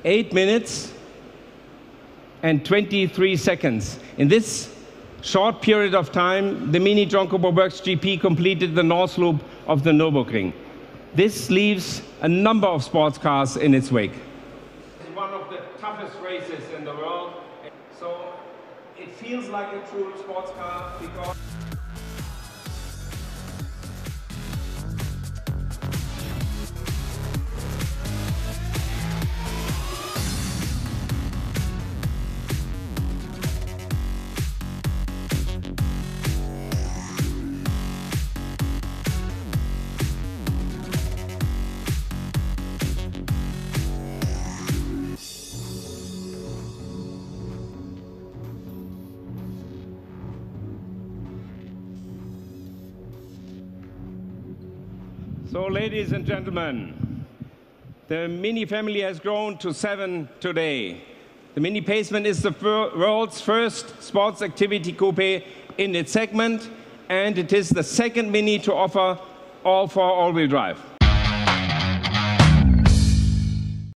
8 minutes and 23 seconds. In this short period of time, the Mini Jonkobo Works GP completed the North Loop of the Nürburgring. This leaves a number of sports cars in its wake. It's one of the toughest races in the world, so it feels like a true sports car because So, ladies and gentlemen, the Mini family has grown to 7 today. The Mini Paceman is the world's first sports activity coupe in its segment, and it is the second Mini to offer all-4 all-wheel drive.